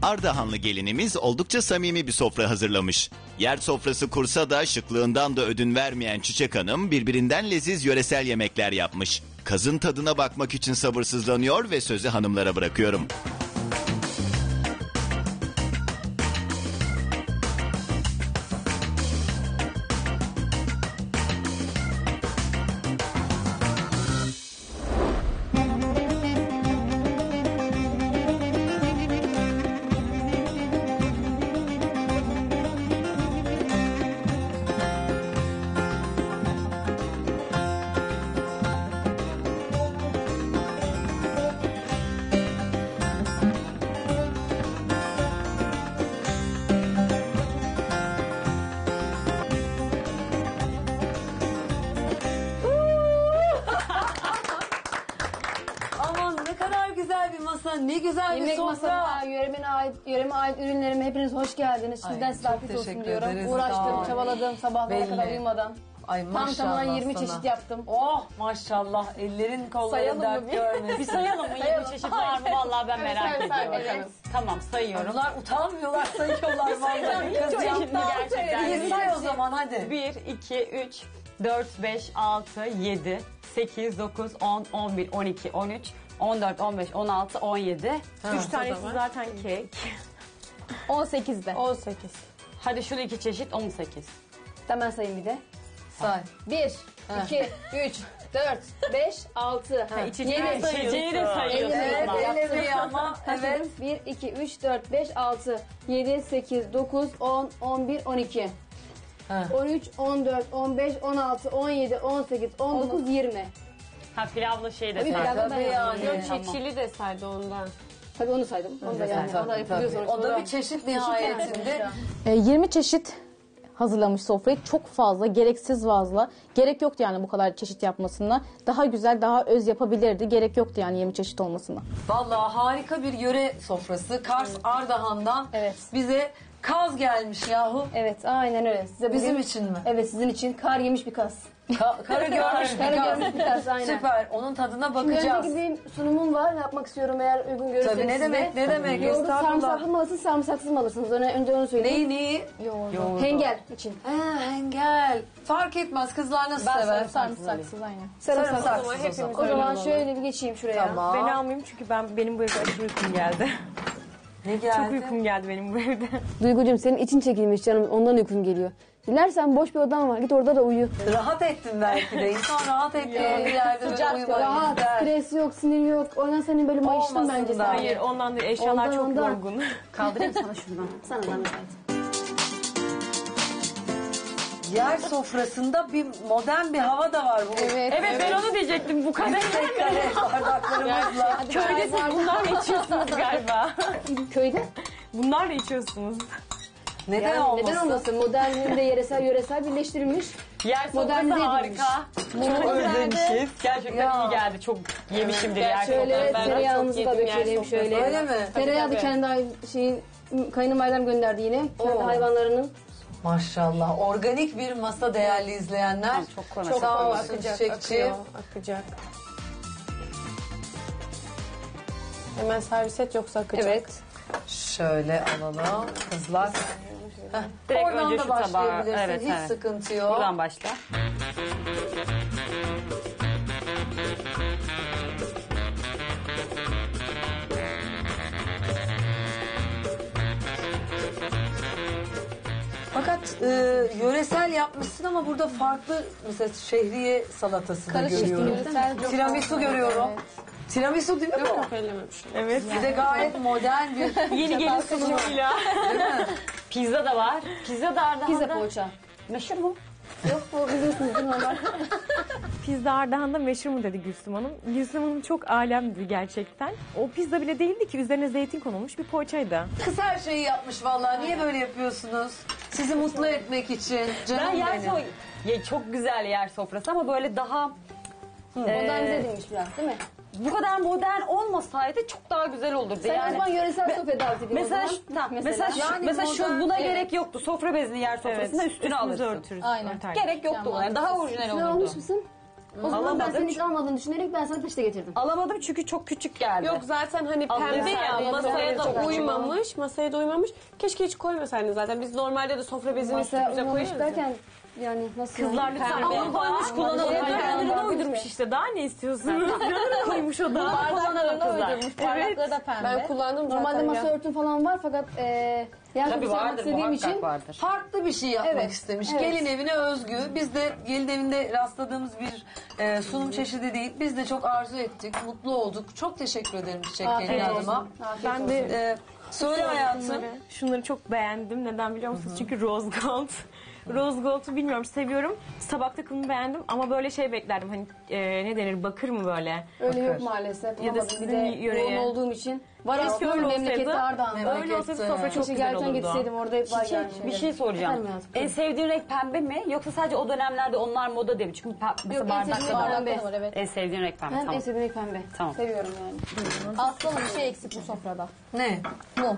Ardahanlı gelinimiz oldukça samimi bir sofra hazırlamış. Yer sofrası kursa da şıklığından da ödün vermeyen Çiçek Hanım birbirinden leziz yöresel yemekler yapmış. Kazın tadına bakmak için sabırsızlanıyor ve sözü hanımlara bırakıyorum. Ne güzel Yemek bir sofra. masasına, yöreme ait ürünlerime hepiniz hoş geldiniz. Şimdiden size afiyet olsun diyorum. ederiz. Uğraştım, çabaladım sabahlara kadar uyumadan. Ay Tam maşallah tamına 20 sana. çeşit yaptım. Oh maşallah ellerin kolların Sayalım mı dert bir? görmesin. Bir sayalım mı? 20 çeşit var mı? Vallahi ben merak say, ediyorum. evet. Tamam sayıyorum. Bunlar utanmıyorlar sayıyorlar vallahi. Kız Çok yaptı. iyiydi gerçekten. İyi say o zaman hadi. 1, 2, 3, 4, 5, 6, 7, 8, 9, 10, 11, 12, 13, 14, 15, 16, 17. 3 tanesi zaten kek. 18'de. 18. Hadi şunu 2 çeşit 18. Hemen sayayım bir de. Say. 1, 2, 3, 4, 5, 6, 7, İçeceği de sayıyorsun. Evet ama. elleri ama evet. 1, 2, 3, 4, 5, 6, 7, 8, 9, 10, 11, 12. 13, 14, 15, 16, 17, 18, 19, 20. Ha pilavlı şey de Tabii say. pilavlı Tabii yani. Yok Tamam. çiçili de saydı ondan. Tabii onu saydım. Onu da yani. O da yapılıyor sonuçta. O da bir çeşit nihayetinde. 20 çeşit hazırlamış sofrayı. Çok fazla, gereksiz fazla. Gerek yoktu yani bu kadar çeşit yapmasına. Daha güzel, daha öz yapabilirdi. Gerek yoktu yani 20 çeşit olmasına. Vallahi harika bir yöre sofrası. Kars Ardahan'dan Evet. bize kaz gelmiş yahu. Evet aynen öyle. Size Bizim bugün- için mi? Evet sizin için kar yemiş bir kas. Karı görmüş Kar bir kaz. görmüş bir kas aynen. Süper. Onun tadına Şimdi bakacağız. önceki bir sunumum var. Yapmak istiyorum eğer uygun görürseniz Tabii ne size. demek ne demek. Yoğurdu Estağfurullah. sarımsaklı mı alırsınız, sarımsaksız mı alırsınız? Önce onu söyleyeyim. Neyi? Yoğurdu. Hengel için. Hengel. Fark etmez kızlar nasıl sever? Sarımsaksız aynen. Sarımsaksız o zaman. O zaman şöyle bir geçeyim şuraya. Tamam. Beni almayayım çünkü benim bu evde aşırı uykum geldi. Ne geldi? Çok uykum geldi benim bu evde. Duygucuğum senin için çekilmiş canım. Ondan uykun geliyor. Dilersen boş bir odan var. Git orada da uyu. Rahat ettin belki de. İnsan rahat ettiği bir yerde Sıcak, uyumayı rahat, ister. stres yok, sinir yok. Oradan senin böyle mayıştın Olmasın bence da. sen. Hayır ondan değil eşyalar Ondan, çok ondan. yorgun. Kaldırayım sana şunu. Sana zahmet et. Yer sofrasında bir modern bir hava da var bu. Evet. Evet ben onu diyecektim bu kadar. Yüksek kare bardaklarımızla. Köyde siz bunlarla içiyorsunuz galiba. Köyde. Bunlarla içiyorsunuz. Neden Yani olmasın? neden olmasın? Modernliğinde yöresel birleştirilmiş. Yer sofrası Modernize harika. Çok özlemişiz. Gerçekten Ya. iyi geldi. Çok yemişimdir yer Şöyle sofrası. Ben tereyağımızı çok da yedim yer dökelim sofrası. şöyle. Öyle mi? Tereyağı da kendi kayınvalidem gönderdi yine. Kendi Oo. hayvanlarının. Maşallah. Organik bir masa değerli izleyenler. Çok konuştum. Sağ olsun Çiçekçi. Akacak. Hemen servis et yoksa akacak. Evet. Şöyle alalım kızlar. Direkt Oradan önce da şu tabağa. başlayabilirsin. Evet, Hiç evet. sıkıntı yok. Buradan başla. Fakat yöresel yapmışsın ama burada farklı mesela şehriye salatası da görüyorum. Tiramisu görüyorum. Tiramisu değil mi bu? Evet. Bir de gayet modern bir Yeni gelin sunumuyla. Pizza da var. Pizza da Ardahan'da. Pizza poğaça. Meşhur mu? Yok bu biliyorsunuz değil mi normal? Pizza Ardahan'da meşhur mu dedi Gülsüm Hanım. Gülsüm Hanım çok alemdi gerçekten. O pizza bile değildi ki üzerine zeytin konulmuş bir poğaçaydı. kız her şeyi yapmış vallahi. Niye böyle yapıyorsunuz? Sizi mutlu etmek için. Canım Ben yer benim. Ya çok güzel yer sofrası ama böyle daha Modernize edilmiş biraz değil mi? bu kadar modern olmasaydı çok daha güzel olurdu. Sen o zaman yöresel sofra davet ediyorsun Mesela o zaman. tamam, mesela Yani mesela modern- buna Evet. gerek yoktu. Sofra bezini yer sofrasında üstüne Üstümüzü alırsın. örtürüz. Aynen. Örter. Gerek yoktu buna. Yani daha orijinal Ne olurdu. almış mısın? O zaman ben Alamadım. senin hiç almadığını düşünerek ben sana peçete getirdim. Alamadım çünkü çok küçük geldi. Yok zaten hani Alıyor pembe ya sadece. masaya Çok da açık. uymamış. Masaya da uymamış. Keşke hiç koymasaydın zaten. Biz normalde de sofra bezini Masaya üstümüze uymamış koyuyoruz. ya. derken yani nasıl? Kızlar lütfen kullanmış kullanalım. Yanlarına uydurmuş işte. Daha ne istiyorsunuz? Yanına koymuş o da. Bardaklarına uydurmuş. Bardakları da pembe. Ben kullandım zaten Normalde masa ya. örtüm falan var fakat yer Tabii sofrası yapmak vardır, istediğim muhakkak için vardır. Farklı bir şey yapmak Evet, istemiş. evet. Gelin evine özgü. Biz de gelin evinde rastladığımız bir sunum çeşidi değil. Biz de çok arzu ettik. Mutlu olduk. Çok teşekkür ederim Çiçek Afiyet kendi olsun. adıma. Ben de Söyle hayatım. şunları çok beğendim. Neden biliyor musunuz? Çünkü rose gold. Rose gold'u bilmiyorum seviyorum. Tabak takımını beğendim ama böyle şey beklerdim. Hani ne denir bakır mı böyle? Öyle yok maalesef. Ya da Yapamadım. sizin bir de yöreye. yoğun olduğum için. Var Keşke aslında öyle memlekette olsaydı. Ardahan'da. Öyle olsaydı sofra çok Keşke güzel gerçekten olurdu. gitseydim orada hep var yani. Bir şey soracağım. Efendim hayatım. En sevdiğin renk pembe mi yoksa sadece o dönemlerde onlar moda değil mi? Çünkü mesela Yok, en sevdiğim bardakta renk da pembe. var evet. en sevdiğin renk pembe. Ben Tamam. en sevdiğim renk pembe. Tamam. Seviyorum yani. Aslanım bir şey eksik bu sofrada. Ne? Mum.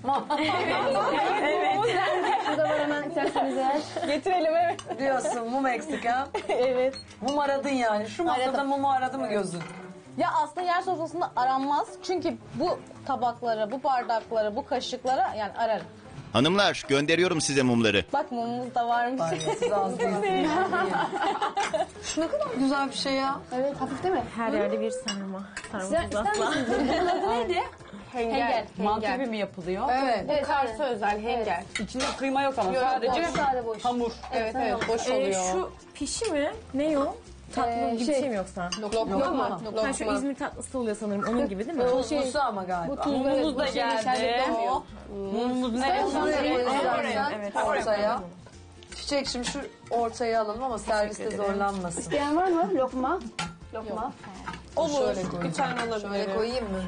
Şurada var hemen isterseniz eğer. Getirelim evet. Diyorsun mum eksik ha? Evet. Mum aradın yani. Şu masada Aradım. mumu aradı mı gözün? Ya aslında yer sofrasında aranmaz. Çünkü bu tabakları, bu bardakları, bu kaşıklara yani ararım. Hanımlar gönderiyorum size mumları. Bak mumumuz da varmış. Var ya siz az değilsiniz. Şu ne kadar güzel bir şey ya. Evet hafif değil mi? Her yerde bir sarma. Sen Sarmamız ister asla. misiniz? Bunun adı neydi? Hengel. Mantı gibi mi yapılıyor? Evet. Evet, Kars'a özel hengel. İçinde kıyma yok ama Yok, sadece boş, sade boş. hamur. Evet boş oluyor. Şu pişi mi? Ne o? Tatlı gibi bir şey mi yoksa? Lokma. Ha, şu İzmir tatlısı oluyor sanırım. Onun gibi değil mi? Tuzlusu ama galiba. Mumumuz da geldi. olmuyor. Mumumuz ne? Evet. Ortaya. Çiçek şimdi şu ortaya alalım ama serviste zorlanmasın. İsteyen var mı? Lokma. Lokma. Olur. Şöyle koyayım. Bir tane alabilirim. Şöyle koyayım mı?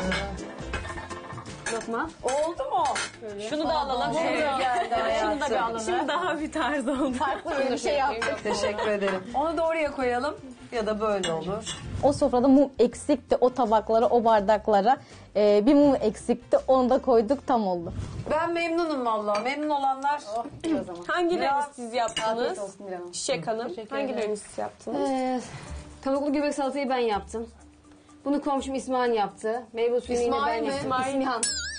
Lokma. Oldu mu? Şunu da alalım. Geldi Şunu da bir hayatım. alalım. Şimdi daha bir tarz oldu. Farklı bir şey yaptık. Teşekkür ederim. Onu da oraya koyalım ya da böyle olur. O sofrada mum eksikti. O tabaklara, o bardaklara bir mum eksikti. Onu da koyduk tam oldu. Ben memnunum vallahi. Memnun olanlar. O zaman. Hangilerini siz Afiyet yaptınız? olsun Dilan Hanım. Çiçek Hanım. Hangilerini siz yaptınız? Tavuklu göbek salatayı ben yaptım. Bunu komşum İsmail yaptı. Meyve suyunu yine İsmail ben mi? yaptım. İsmihan.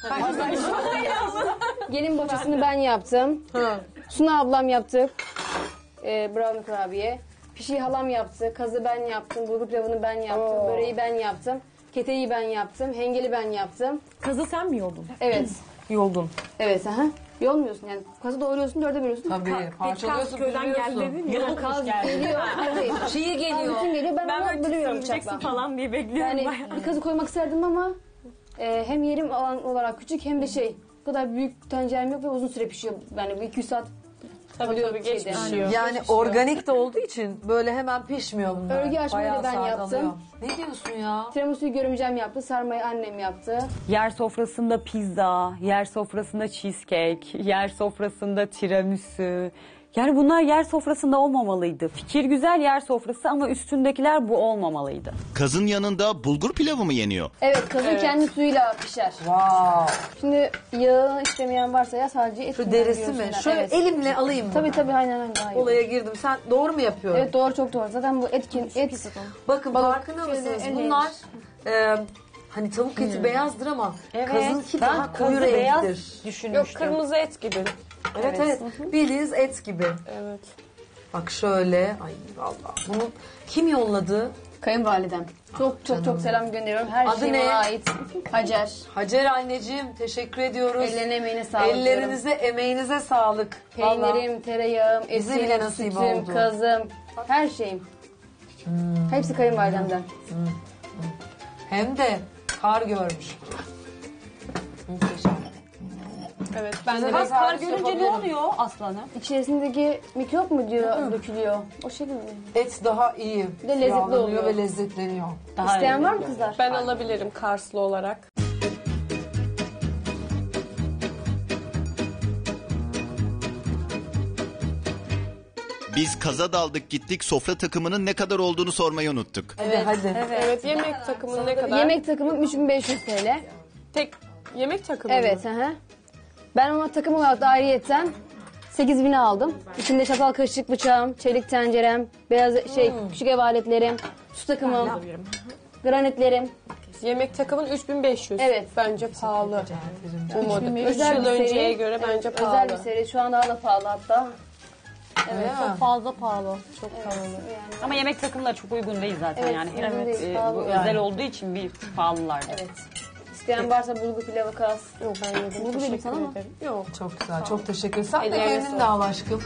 Gelin boçasını ben yaptım. Suna ablam yaptı. Brownie kurabiye. Pişi halam yaptı. Kazı ben yaptım. Bulgur pilavını ben yaptım. Böreği ben yaptım. Keteyi ben yaptım. Hengeli ben yaptım. Kazı sen mi yoldun? Evet. Yoldun. Evet. Aha. Yolmuyorsun yani. Kazı doğruyorsun, dörde bölüyorsun. Tabii. Parçalıyorsun, Köyden geldi pişiriyorsun. dedin ya. Yani kaz geliyor. Hayır. Çiğ geliyor. Bütün geliyor. Ben, Ben onu böyle bölüyorum diyeceksin bıçakla. falan diye bekliyorum. Yani bayağı. bir kazı koymak isterdim ama hem yerim alan olarak küçük hem de bu kadar büyük tencerem yok ve uzun süre pişiyor. Yani bir 200 saat kalıyor Tabii geç şeyde. pişiyor. Yani organik de olduğu için böyle hemen pişmiyor bunlar. Örgü açmayı Bayağı da ben sağlam yaptım. oluyor. Ne diyorsun ya? Tiramisu'yu görümcem yaptı, sarmayı annem yaptı. Yer sofrasında pizza, yer sofrasında cheesecake, yer sofrasında tiramisu. Yani bunlar yer sofrasında olmamalıydı. Fikir güzel yer sofrası ama üstündekiler bu olmamalıydı. Kazın yanında bulgur pilavı mı yeniyor? Evet, kazın kendi suyuyla pişer. Wow. Şimdi yağı istemeyen varsa ya sadece et. Şu derisi mi? Şöyle Evet. elimle alayım mı? Tabii aynen daha iyi. Olaya girdim. Sen doğru mu yapıyorum? Evet doğru çok doğru. Zaten bu et Bakın farkında şöyle mısınız? el Bunlar hani tavuk eti beyazdır ama Evet. kazınki Ben daha koyu kazı beyaz renktir. Yok düşünmüştüm. kırmızı et gibi. Evet. Bildiğiniz et gibi. Evet. Bak şöyle. Ay vallahi. Bunu kim yolladı? kayınvalidem. Çok selam gönderiyorum. Her Adı şey ne? bana ait. Hacer. Hacer anneciğim teşekkür ediyoruz. Ellerine emeğine sağlık diyorum. Ellerinize, emeğinize sağlık. Vallahi. Peynirim, tereyağım, Bize bile etim, nasip sütüm, oldu. kazım, her şeyim. Hepsi kayınvalidemden. Hem de kar görmüş. Muhteşem. Evet. Ben de Biraz Kar harç görünce ne yapabilirim. oluyor aslanım? İçerisindeki mikrop mu diyor, dökülüyor? O şekilde mi? Et daha iyi. de lezzetli Yağlanıyor oluyor. ve lezzetleniyor. Daha İsteyen var lezzetli. mı kızlar? ben alabilirim Karslı olarak. Biz kaza daldık gittik sofra takımının ne kadar olduğunu sormayı unuttuk. Hadi. Evet yemek takımı ne kadar? Yemek takımı 3500 TL. Tek yemek takımı mı? Evet. Ben ona takım olarak da ayrıyetten 8.000'e aldım. İçinde çatal, kaşık, bıçağım, çelik tencerem, beyaz küçük ev aletlerim, su takımım, granitlerim. Yemek takımın 3500. Evet. Bence pahalı. Bu model. 3 Özel yıl bir önceye seri. göre bence Özel pahalı. bir seri. Şu an daha da pahalı hatta. Evet, çok fazla pahalı. Çok pahalı. Ama yemek takımları çok uygun değil zaten Evet, yani. uygun değil, Bu pahalı. özel olduğu için bir pahalılar. Evet. İsteyen varsa bulgur pilavı kas. Yok ben yedim. Bulgur dedim sana ama. Yok. Çok güzel, çok teşekkür ederim. Sen de Ellerine kendin de al aşkım.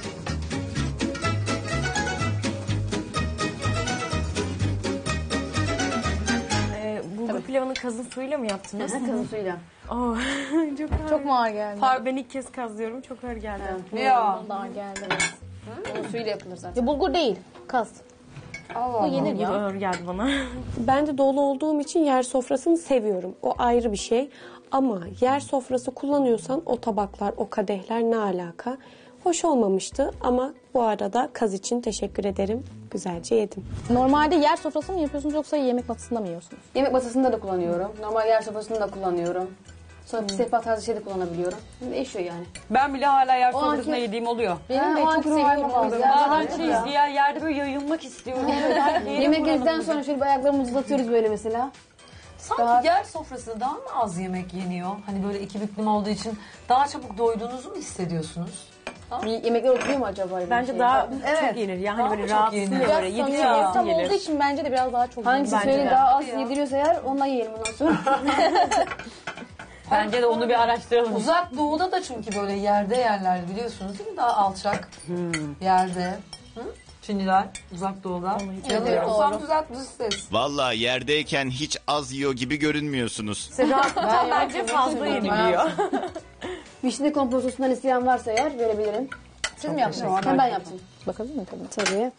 Bulgur pilavını kazın suyuyla mı yaptınız? Kazın suyuyla. Oh, çok ağır. Çok mu ağır geldi? Ben ilk kez kazıyorum. Çok ağır geldi. Ya. Daha geldi. Bunun suyuyla yapılır zaten. Ya bulgur değil, kas. Bu yenir Bu ya. ağır geldi bana. Ben de dolu olduğum için yer sofrasını seviyorum. O ayrı bir şey. Ama yer sofrası kullanıyorsan o tabaklar, o kadehler ne alaka? Hoş olmamıştı ama bu arada kaz için teşekkür ederim. Güzelce yedim. Normalde yer sofrası mı yapıyorsunuz yoksa yemek masasında mı yiyorsunuz? Yemek masasında da kullanıyorum. Normal yer sofrasında da kullanıyorum. Sonra sehpa tarzı şey de kullanabiliyorum. Değişiyor yani. Ben bile hala yer sofrasında anki- yediğim oluyor. Benim de o çok anki sevdiğim ruhuma oluyor. bağlı. Bazen Evet şey ya. diğer yerde böyle yayılmak istiyorum. Yemek yedikten sonra şöyle bir ayaklarımızı uzatıyoruz böyle mesela. Sanki yer sofrasında daha mı az yemek yeniyor? Hani böyle iki büklüm olduğu için daha çabuk doyduğunuzu mu hissediyorsunuz? Yemekler oturuyor mu acaba? öyle bir Bence şey? daha Evet. çok yenir. Yani Daha böyle çok rahatsız yenir. böyle. Biraz Yedikçe samimi yesin ortam olduğu gelir. için bence de biraz daha çok Hangisi Bence söyleyeyim de. daha az yediriyorsa eğer ondan yiyelim ondan sonra. Bence de onu bir araştıralım. Uzak doğuda da çünkü böyle yerde yerler biliyorsunuz değil mi? Daha alçak yerde. Hı? Çinliler uzak doğuda. Yanılıyorsam düzelt düz ses. Valla yerdeyken hiç az yiyor gibi görünmüyorsunuz. Bence fazla yeniliyor. Vişne kompostosundan isteyen varsa eğer verebilirim. Siz mi yaptınız? Hem ben yaptım. Bakabilir miyim? Tabii.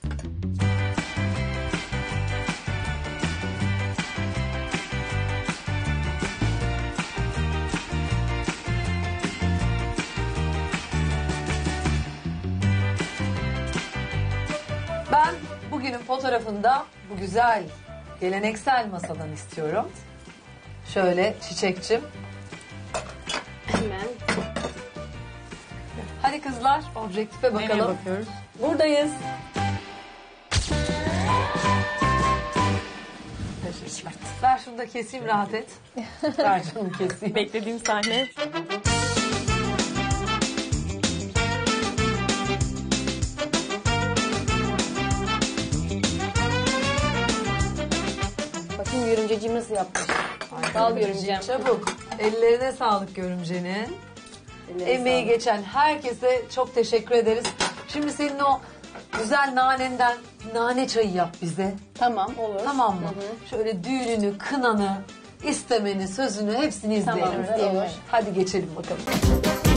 Ben bugünün fotoğrafında bu güzel geleneksel masadan istiyorum. Şöyle çiçekçim. Hemen. Hadi kızlar objektife Nereye bakalım. bakıyoruz? Buradayız. Ver şunu da keseyim rahat et. Ver canım keseyim. Beklediğim sahne. Bakayım görümceciğim nasıl yapmış. Bal görümcem. Çabuk. Ellerine sağlık görümcenin. Emeği geçen herkese çok teşekkür ederiz. Şimdi senin o güzel nanenden nane çayı yap bize. Tamam olur. Tamam mı? Şöyle düğününü, kınanı, istemeni, sözünü hepsini izleyelim. Tamam, olur. Hadi geçelim bakalım.